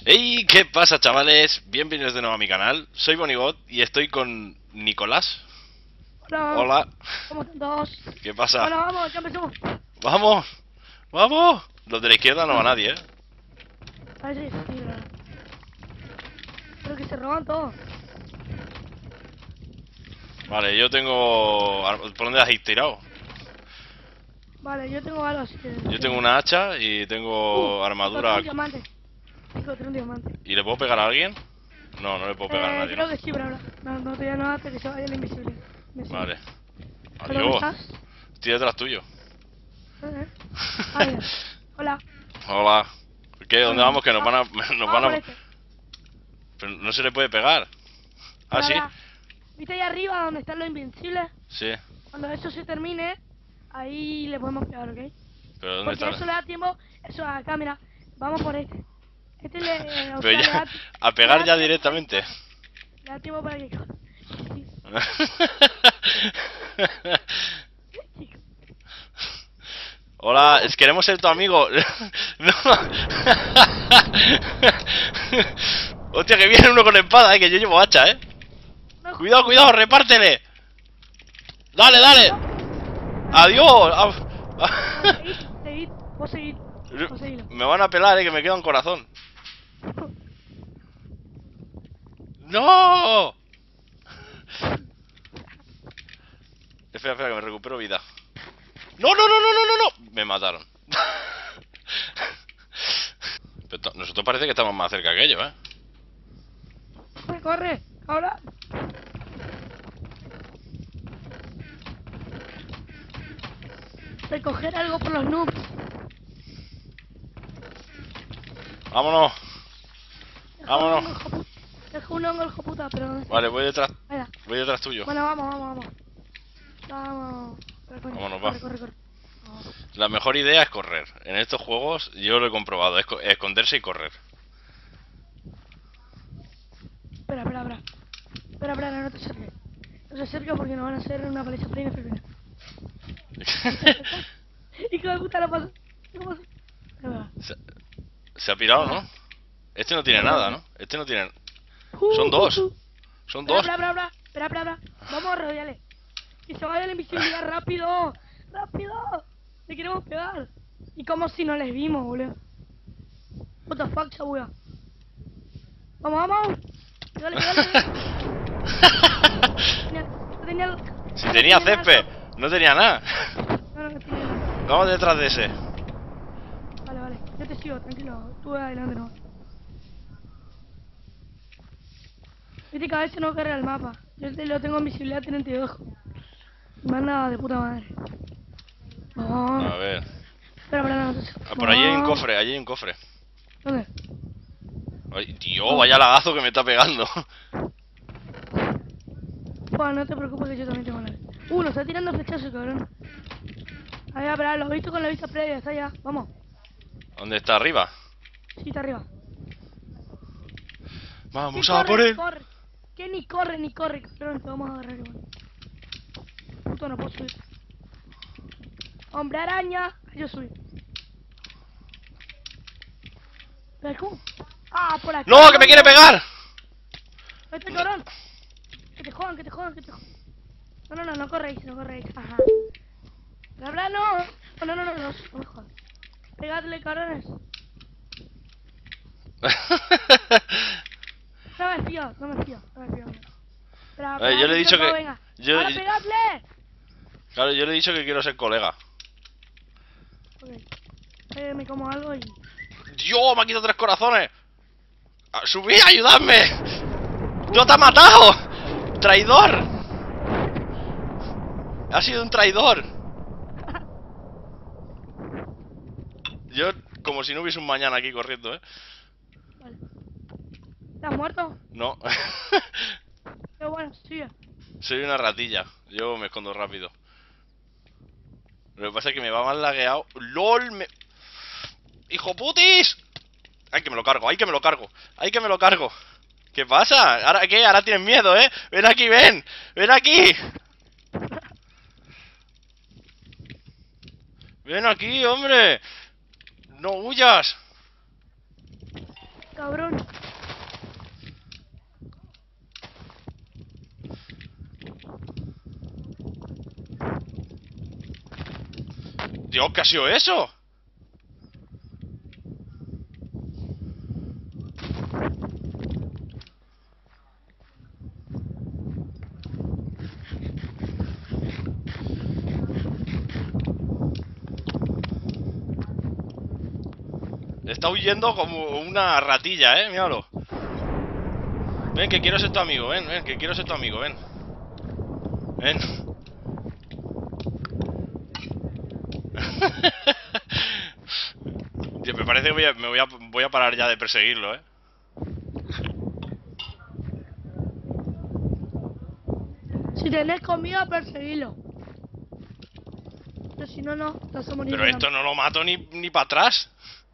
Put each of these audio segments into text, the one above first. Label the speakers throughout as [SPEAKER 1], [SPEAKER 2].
[SPEAKER 1] Hey, ¿qué pasa, chavales? Bienvenidos de nuevo a mi canal. Soy Bonigot y estoy con Nicolás.
[SPEAKER 2] Hola,
[SPEAKER 1] Hola.
[SPEAKER 2] ¿cómo están todos?
[SPEAKER 1] ¿Qué pasa?
[SPEAKER 2] Bueno, vamos, ya empezamos.
[SPEAKER 1] ¡Vamos! ¡Vamos! Los de la izquierda no va nadie, ¿eh?
[SPEAKER 2] A ver si sí, creo que se roban todo.
[SPEAKER 1] Vale, yo tengo... ¿Por dónde has tirado?
[SPEAKER 2] Vale, yo tengo algo así que...
[SPEAKER 1] Yo tengo una hacha y tengo
[SPEAKER 2] Encontré
[SPEAKER 1] armadura.
[SPEAKER 2] un diamante. Encontré un diamante.
[SPEAKER 1] ¿Y le puedo pegar a alguien? No, no le puedo pegar a nadie, ¿no?
[SPEAKER 2] Creo que sí, pero ahora. No te digo nada hasta que se vaya la invisible.
[SPEAKER 1] Vale.
[SPEAKER 2] ¿Pero dónde
[SPEAKER 1] Adiós.
[SPEAKER 2] estás?
[SPEAKER 1] Estoy detrás tuyo.
[SPEAKER 2] Ah, mira. Hola.
[SPEAKER 1] Hola. ¿Qué? ¿Dónde vamos? Que nos van a... Nos van
[SPEAKER 2] Vamos por
[SPEAKER 1] a...
[SPEAKER 2] este.
[SPEAKER 1] Pero no se le puede pegar. ¿Ah, sí?
[SPEAKER 2] ¿Viste ahí arriba donde están los invencibles?
[SPEAKER 1] Sí.
[SPEAKER 2] Cuando eso se termine, ahí le podemos pegar, ¿ok?
[SPEAKER 1] ¿Pero dónde
[SPEAKER 2] Porque
[SPEAKER 1] está?
[SPEAKER 2] eso le da tiempo... Eso, acá, mira. Vamos por este. Este le... o
[SPEAKER 1] Pero
[SPEAKER 2] sea,
[SPEAKER 1] ya, a pegar ya directamente.
[SPEAKER 2] Le da tiempo para que...
[SPEAKER 1] Hola, queremos ser tu amigo. No. Hostia, que viene uno con espada, que yo llevo hacha, Cuidado, cuidado, repártele. Dale, dale. Adiós.
[SPEAKER 2] Seguid, vos seguid.
[SPEAKER 1] Me van a pelar, que me queda un corazón. ¡No! Espera, espera, que me recupero vida. ¡No, no, no, no, no, no, no! Me mataron. Pero nosotros parece que estamos más cerca que ellos,
[SPEAKER 2] Corre, ahora. Recoger algo por los noobs.
[SPEAKER 1] Vámonos. Vámonos.
[SPEAKER 2] Dejo un hongo, hijo puta, pero...
[SPEAKER 1] Vale, voy detrás.
[SPEAKER 2] Venga.
[SPEAKER 1] Voy detrás tuyo.
[SPEAKER 2] Bueno, vamos. Vamos.
[SPEAKER 1] Vámonos, va.
[SPEAKER 2] Corre.
[SPEAKER 1] La mejor idea es correr. En estos juegos yo lo he comprobado. Esconderse y correr.
[SPEAKER 2] Espera, no te acerques. No te acerques porque nos van a hacer una paliza plena. Hijo de puta, lo pasó.
[SPEAKER 1] Se ha pirado, ¿no? Este no tiene nada, ¿no? Este no tiene... Son dos. Son dos.
[SPEAKER 2] Espera. Vamos a rodearle. Que se vaya la invisibilidad, rápido. Le queremos pegar. Y como si no les vimos, boludo. What the fuck, chabuya. Vamos. Dale.
[SPEAKER 1] Si tenía césped, no tenía nada.
[SPEAKER 2] No tenía nada.
[SPEAKER 1] Vamos detrás de ese.
[SPEAKER 2] Vale. Yo te sigo, tranquilo. Tú adelante, no. Viste que a veces no carga el mapa. Yo lo tengo en visibilidad 32. Me han dado de puta madre.
[SPEAKER 1] A ver.
[SPEAKER 2] Espera, no.
[SPEAKER 1] Por allí hay un cofre,
[SPEAKER 2] ¿Dónde?
[SPEAKER 1] Ay, Dios, vaya lagazo que me está pegando.
[SPEAKER 2] Bueno, no te preocupes que yo también tengo la... nos está tirando flechazos, cabrón. Allá, espera, lo he visto con la vista previa, está allá, vamos.
[SPEAKER 1] ¿Dónde está? ¿Arriba?
[SPEAKER 2] Sí, está arriba.
[SPEAKER 1] Vamos a por él.
[SPEAKER 2] Que ni corre, cabrón, te vamos a agarrar igual. Puto, no puedo subir. Hombre araña, yo subí. ¿Pero cómo? Ah, por aquí.
[SPEAKER 1] ¡No, que me quiere pegar!
[SPEAKER 2] Este cabrón. Que te jodan. No corréis. Ajá. Bla, no me jodas. Pegadle, cabrones. No me fío. Espera,
[SPEAKER 1] yo le he dicho que...
[SPEAKER 2] venga. ¡Ahora pegadle!
[SPEAKER 1] Claro, yo le he dicho que quiero ser colega.
[SPEAKER 2] Ok. Me como algo y...
[SPEAKER 1] ¡Dios! ¡Me ha quitado 3 corazones! ¡Subí! ¡Ayudadme! ¡Yo te he matado! ¡Traidor! ¡Ha sido un traidor! Yo, como si no hubiese un mañana aquí corriendo,
[SPEAKER 2] Vale. ¿Estás muerto?
[SPEAKER 1] No.
[SPEAKER 2] Pero bueno, sigue.
[SPEAKER 1] Soy una ratilla. Yo me escondo rápido. Lo que pasa es que me va mal lagueado. ¡Lol! ¡Hijo putis! ¡Ay, que me lo cargo! ¿Qué pasa? ¿Ahora qué? Ahora tienes miedo, ¿eh? ¡Ven aquí, ven! ¡Ven aquí! ¡Ven aquí, hombre! ¡No huyas!
[SPEAKER 2] cabrón.
[SPEAKER 1] Dios, ¿qué ha sido eso? Está huyendo como una ratilla, míralo. Ven, que quiero ser tu amigo, ven, ven, que quiero ser tu amigo, ven. Ven. Tío, me parece que voy a parar ya de perseguirlo,
[SPEAKER 2] Si tenés comida, perseguilo. Pero si no, no, te vas a morir.
[SPEAKER 1] Pero esto no lo mato ni para atrás.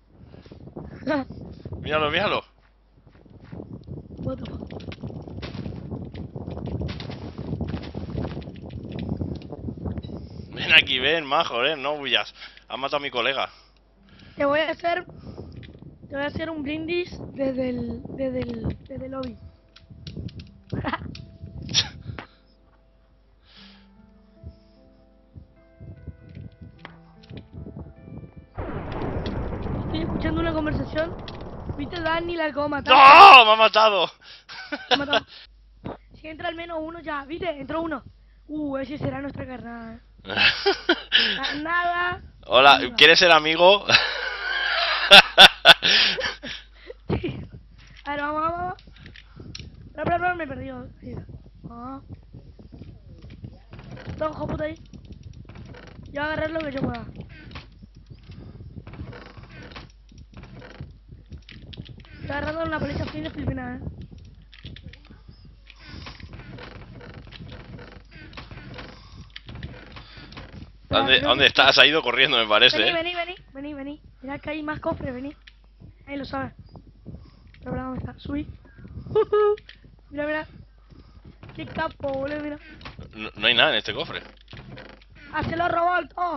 [SPEAKER 1] Míralo, míralo.
[SPEAKER 2] What the fuck?
[SPEAKER 1] Ven aquí, ven, majo, no huyas. Has matado a mi colega.
[SPEAKER 2] Te voy a hacer un brindis desde el lobby. Estoy escuchando una conversación. ¿Viste Dani la acabo de matar?
[SPEAKER 1] ¡No! ¡Me ha matado!
[SPEAKER 2] Me ha matado. Si entra al menos uno ya, ¿viste? Entró uno. Ese será nuestra carnada. Carnada.
[SPEAKER 1] Hola,
[SPEAKER 2] Viva.
[SPEAKER 1] ¿quieres ser amigo?
[SPEAKER 2] A ver, vamos. Espera, me he perdido. Sí. Está un hijo puta ahí. Yo voy a agarrar lo que yo pueda. Estoy agarrando una paliza fina filipina,
[SPEAKER 1] ¿Dónde estás? Ha ido corriendo, me parece,
[SPEAKER 2] Vení. Mirá que hay más cofres, vení. Ahí lo sabes. Pero ¿dónde está? Subí. Mira. Qué capo, boludo, mira.
[SPEAKER 1] No hay nada en este cofre.
[SPEAKER 2] Ah, se lo ha robado todo.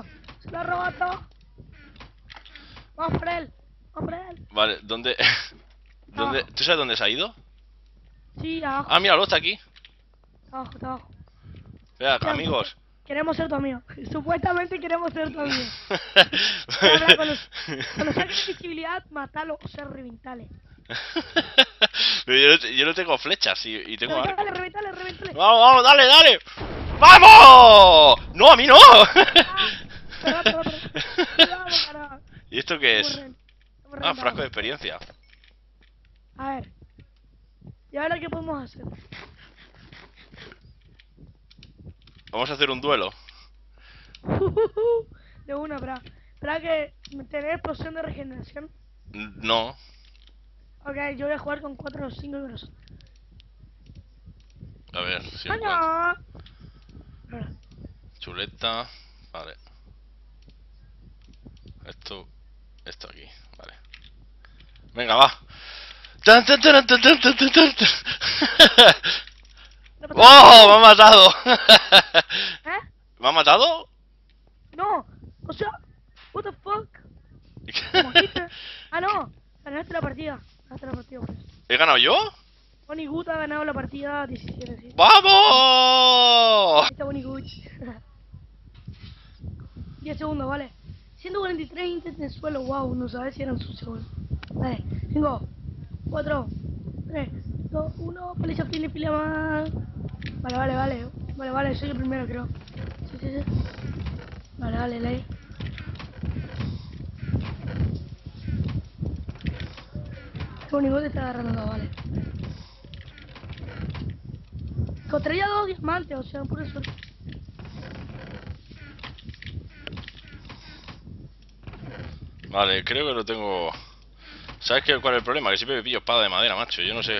[SPEAKER 2] Vamos por él.
[SPEAKER 1] Vale, ¿dónde? ¿Tú sabes dónde se ha ido?
[SPEAKER 2] Sí, abajo.
[SPEAKER 1] Ah, míralo, está aquí.
[SPEAKER 2] Está abajo.
[SPEAKER 1] Espera,
[SPEAKER 2] Mira,
[SPEAKER 1] amigos.
[SPEAKER 2] Queremos ser tu amigo. Supuestamente queremos ser tu amigo. Cuando saques visibilidad, matalo o ser reventale.
[SPEAKER 1] Pero yo no tengo flechas y tengo arco.
[SPEAKER 2] Reventale.
[SPEAKER 1] Vamos, dale. ¡Vamos! ¡No, a mí no!
[SPEAKER 2] Perdón. Cuidado, carajo.
[SPEAKER 1] ¿Y esto qué es?
[SPEAKER 2] Estamos
[SPEAKER 1] Ah,
[SPEAKER 2] reventados.
[SPEAKER 1] frasco de experiencia.
[SPEAKER 2] A ver. ¿Y ahora qué podemos hacer?
[SPEAKER 1] Vamos a hacer un duelo.
[SPEAKER 2] De una, espera que tener poción de regeneración.
[SPEAKER 1] No.
[SPEAKER 2] Ok, yo voy a jugar con 4 o 5 euros.
[SPEAKER 1] A ver, si encuentro.
[SPEAKER 2] ¡Coño!
[SPEAKER 1] Chuleta. Vale. Esto aquí, vale. Venga, va. ¡Tan! ¡Oh! ¡Me ha matado!
[SPEAKER 2] ¿Eh?
[SPEAKER 1] ¿Me ha matado?
[SPEAKER 2] No, o sea, what the fuck? ¿Mojiste? Ah, no, ganaste la partida. Pues.
[SPEAKER 1] ¿He ganado yo?
[SPEAKER 2] Bonigut ha ganado la partida 17, sí.
[SPEAKER 1] ¡Vamos!
[SPEAKER 2] Ahí está Bonigut. 10 segundos, vale. 143 intentos en el suelo, wow, no sabes si eran sus segundos. Vale, 5, 4, 3, 2, 1, paliza fila más. Vale, soy el primero, creo. Sí. Vale, ley. Bonigut te está agarrando todo, vale. Encontraría 2 diamantes, o sea, pura suerte.
[SPEAKER 1] Vale, creo que lo tengo. ¿Sabes cuál es el problema? Que siempre me pillo espada de madera, macho. Yo no sé.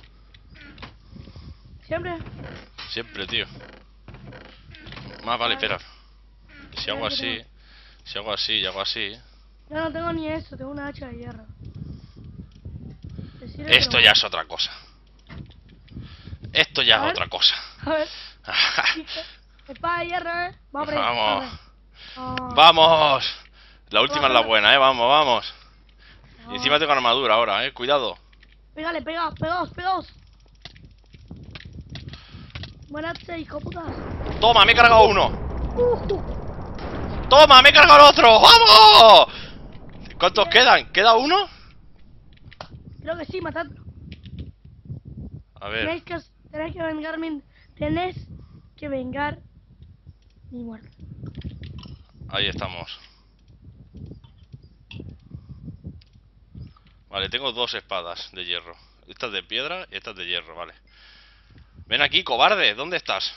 [SPEAKER 2] ¿Siempre?
[SPEAKER 1] Siempre, tío. Más vale, espera. Si hago así y hago así.
[SPEAKER 2] Yo no tengo ni eso, tengo una hacha de hierro.
[SPEAKER 1] Esto ya es otra cosa. Esto ya es otra cosa.
[SPEAKER 2] A ver. Espada de hierro, Vamos.
[SPEAKER 1] ¡Vamos! La última es la buena, vamos. Y encima tengo armadura ahora, cuidado.
[SPEAKER 2] Pégale, pegaos, pegaos. Muérate, hijo puta.
[SPEAKER 1] Toma, me he cargado uno. Toma, me he cargado el otro. ¡Vamos! ¿Cuántos quedan? ¿Queda uno?
[SPEAKER 2] Creo que sí, matadlo.
[SPEAKER 1] A ver.
[SPEAKER 2] Tenés que vengar mi... Tenés que vengar mi muerte.
[SPEAKER 1] Ahí estamos. Vale, tengo dos espadas de hierro. Esta es de piedra y esta es de hierro, vale. Ven aquí, cobarde, ¿dónde estás?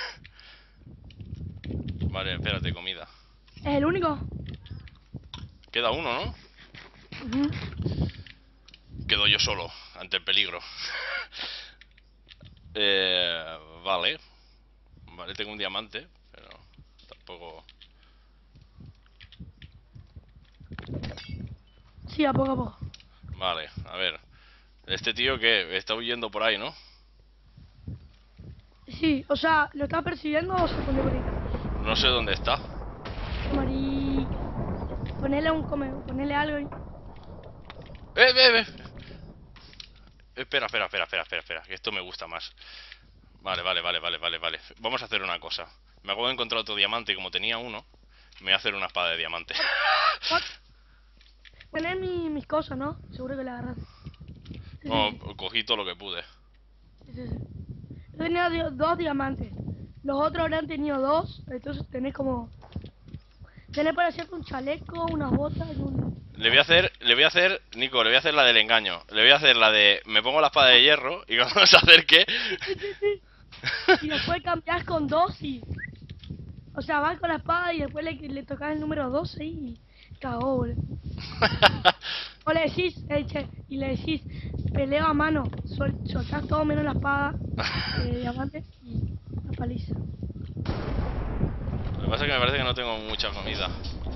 [SPEAKER 1] Vale, espérate, comida.
[SPEAKER 2] ¿Es el único?
[SPEAKER 1] Queda uno, ¿no?
[SPEAKER 2] Ujú.
[SPEAKER 1] Quedo yo solo, ante el peligro. Vale. Vale, tengo un diamante, pero tampoco...
[SPEAKER 2] Sí, a poco a poco.
[SPEAKER 1] Vale, a ver. Este tío que está huyendo por ahí, ¿no?
[SPEAKER 2] Sí, o sea, ¿lo está persiguiendo o se pone por ahí?
[SPEAKER 1] No sé dónde está.
[SPEAKER 2] Mari... Ponele algo ahí.
[SPEAKER 1] ¡Eh! Espera, que esto me gusta más. Vale. Vamos a hacer una cosa. Me acabo de encontrar otro diamante y como tenía uno, me voy a hacer una espada de diamante.
[SPEAKER 2] What? Tenés mis cosas, ¿no? Seguro que la agarraste. Sí,
[SPEAKER 1] No,
[SPEAKER 2] sí,
[SPEAKER 1] cogí todo lo que pude.
[SPEAKER 2] sí. Yo tenía dos diamantes. Los otros habrán tenido dos. Entonces tenés como... Tenés para hacerte un chaleco, unas botas y un...
[SPEAKER 1] Le voy a hacer, Nico, le voy a hacer la del engaño. Le voy a hacer la de, me pongo la espada de hierro y cuando se acerque...
[SPEAKER 2] Sí. Y después cambiás con dos y... O sea, vas con la espada y después le tocas el número 12 y... Cagó, boludo. O le decís, y le decís, peleo a mano, soltás todo menos la espada de diamante y la paliza.
[SPEAKER 1] Lo que pasa es que me parece que no tengo mucha comida.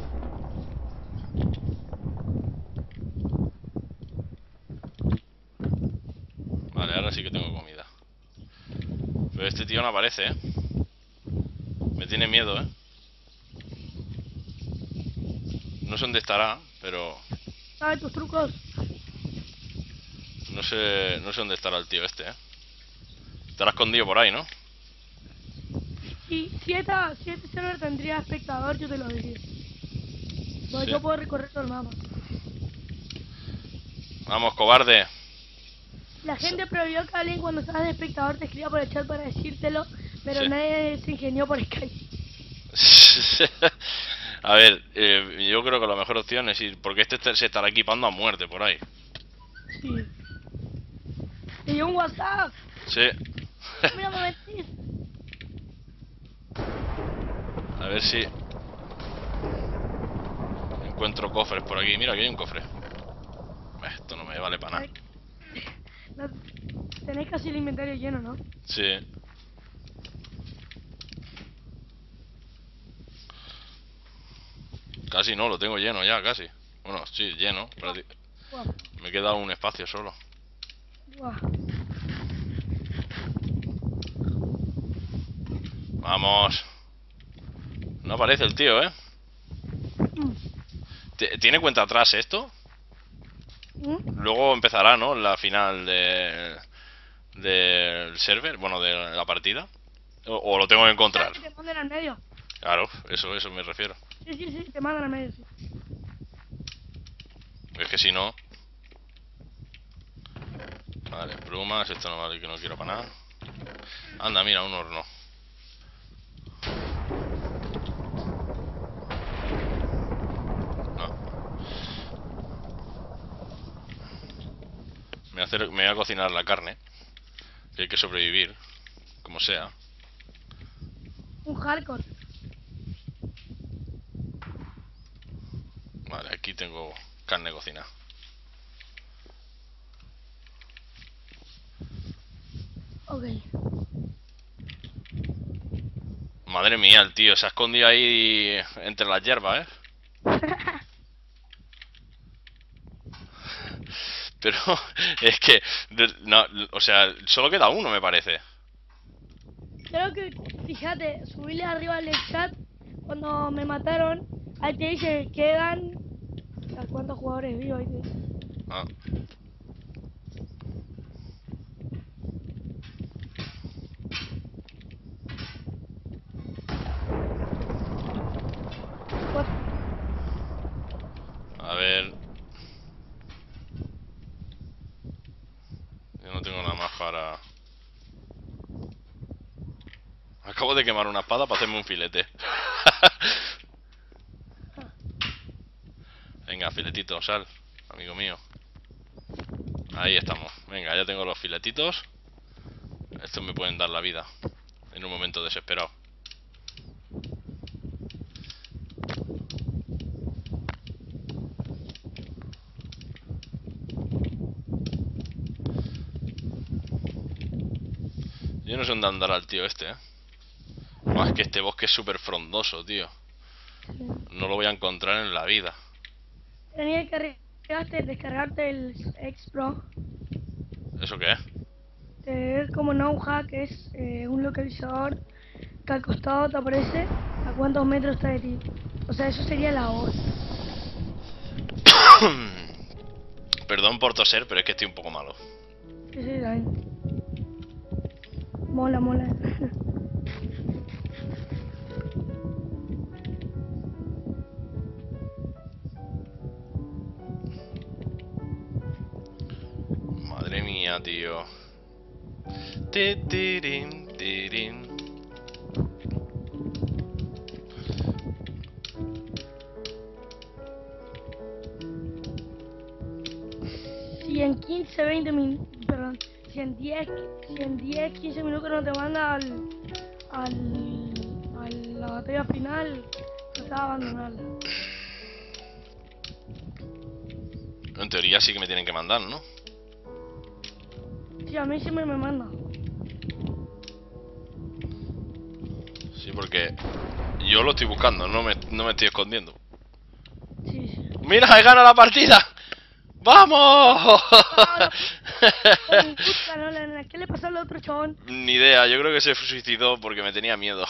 [SPEAKER 1] Vale, ahora sí que tengo comida. Pero este tío no aparece, ¿eh? Me tiene miedo, ¿eh? No sé dónde estará, pero...
[SPEAKER 2] ¿Sabes tus trucos?
[SPEAKER 1] No sé dónde estará el tío este, ¿eh? Estará escondido por ahí, ¿no?
[SPEAKER 2] Y si este server tendría espectador, yo te lo diría. Porque
[SPEAKER 1] Sí.
[SPEAKER 2] yo puedo recorrer todo el mapa.
[SPEAKER 1] Vamos, cobarde.
[SPEAKER 2] La gente prohibió que alguien cuando estás de espectador te escriba por el chat para decírtelo, pero
[SPEAKER 1] Sí.
[SPEAKER 2] nadie se ingenió por Skype.
[SPEAKER 1] A ver, yo creo que la mejor opción es ir, porque este se estará equipando a muerte por ahí.
[SPEAKER 2] Sí. Y un WhatsApp.
[SPEAKER 1] Sí.
[SPEAKER 2] Mira, me metís.
[SPEAKER 1] A ver si encuentro cofres por aquí. Mira, aquí hay un cofre. Esto no me vale para nada.
[SPEAKER 2] No, tenés casi el inventario lleno, ¿no?
[SPEAKER 1] Sí. Casi no, lo tengo lleno ya, casi. Bueno, sí, lleno.
[SPEAKER 2] Guau,
[SPEAKER 1] Me queda un espacio solo.
[SPEAKER 2] guau.
[SPEAKER 1] Vamos. No aparece el tío, ¿eh?
[SPEAKER 2] Mm.
[SPEAKER 1] ¿Tiene cuenta atrás esto?
[SPEAKER 2] ¿Mm?
[SPEAKER 1] Luego empezará, ¿no? La final del server, bueno, de la partida. O lo tengo que encontrar.
[SPEAKER 2] Te mandan al medio.
[SPEAKER 1] Claro, eso me refiero.
[SPEAKER 2] Sí, te mandan al medio, sí.
[SPEAKER 1] Es que si no... Vale, plumas, esto no vale, que no quiero para nada. Anda, mira, un horno. No. Me voy a cocinar la carne. Que hay que sobrevivir, como sea.
[SPEAKER 2] Un hardcore.
[SPEAKER 1] Vale, aquí tengo carne cocinada.
[SPEAKER 2] Ok.
[SPEAKER 1] Madre mía, el tío se ha escondido ahí entre las hierbas, ¿eh? Pero es que... No, o sea, solo queda uno, me parece.
[SPEAKER 2] Creo que, fíjate, subirle arriba al chat cuando me mataron. Ahí te dice, quedan... ¿Cuántos jugadores vivos? Ahí te dice.
[SPEAKER 1] Ah. No tengo nada más para... Acabo de quemar una espada para hacerme un filete. Venga, filetito, sal, amigo mío. Ahí estamos. Venga, ya tengo los filetitos. Estos me pueden dar la vida en un momento desesperado. Yo no sé dónde andará el tío este, Buah, es que este bosque es súper frondoso, tío. No lo voy a encontrar en la vida.
[SPEAKER 2] Tenía que descargarte el X-Pro.
[SPEAKER 1] ¿Eso qué es?
[SPEAKER 2] Es como no hack, es un localizador que al costado te aparece a cuántos metros está de ti. O sea, eso sería la hora.
[SPEAKER 1] Perdón por toser, pero es que estoy un poco malo.
[SPEAKER 2] Sí, sí, también. Mola, mola.
[SPEAKER 1] Madre mía, tío. Titirín, tirín.
[SPEAKER 2] Si en 15, 20 minutos, perdón, si en 10, 15 minutos no te manda a la batalla final, trata de abandonarla.
[SPEAKER 1] En teoría sí que me tienen que mandar, ¿no?
[SPEAKER 2] Sí, a mí siempre me manda.
[SPEAKER 1] Sí, porque yo lo estoy buscando, no me estoy escondiendo.
[SPEAKER 2] Sí, sí.
[SPEAKER 1] ¡Mira, he ganado la partida! ¡Vamos!
[SPEAKER 2] Puta, no, ¿qué le pasó al otro chabón?
[SPEAKER 1] Ni idea, yo creo que se suicidó porque me tenía miedo.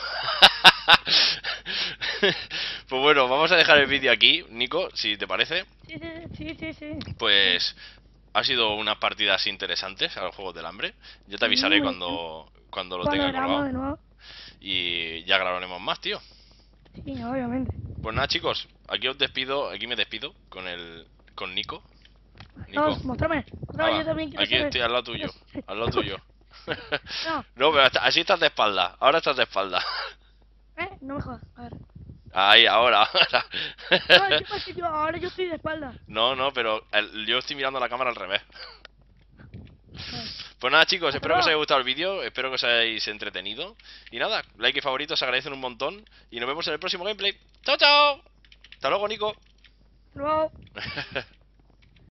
[SPEAKER 1] Pues bueno, vamos a dejar el vídeo aquí, Nico, si te parece.
[SPEAKER 2] Sí, sí, sí, sí.
[SPEAKER 1] Pues ha sido unas partidas interesantes a los Juegos del Hambre. Yo te avisaré
[SPEAKER 2] Muy
[SPEAKER 1] cuando lo
[SPEAKER 2] Cuando
[SPEAKER 1] tenga
[SPEAKER 2] grabamos
[SPEAKER 1] colgado.
[SPEAKER 2] de nuevo.
[SPEAKER 1] Y ya grabaremos más, tío.
[SPEAKER 2] Sí, obviamente.
[SPEAKER 1] Pues nada, chicos, aquí me despido con Nico. Nico,
[SPEAKER 2] Vamos, mostrame. Mostrame, yo también quiero
[SPEAKER 1] aquí
[SPEAKER 2] saber.
[SPEAKER 1] estoy al lado tuyo, al lado tuyo.
[SPEAKER 2] No,
[SPEAKER 1] No, pero así estás de espalda, ahora estás de espalda.
[SPEAKER 2] no me jodas. A ver.
[SPEAKER 1] Ahí, ahora.
[SPEAKER 2] No, ¿qué pasa? Ahora yo estoy de espalda.
[SPEAKER 1] No, pero yo estoy mirando la cámara al revés.
[SPEAKER 2] Vale.
[SPEAKER 1] Pues nada, chicos,
[SPEAKER 2] Hasta
[SPEAKER 1] espero que os haya
[SPEAKER 2] luego.
[SPEAKER 1] gustado el vídeo, espero que os hayáis entretenido. Y nada, like y favoritos se agradecen un montón. Y nos vemos en el próximo gameplay. ¡Chao, chao! Hasta luego, Nico.
[SPEAKER 2] Hasta luego.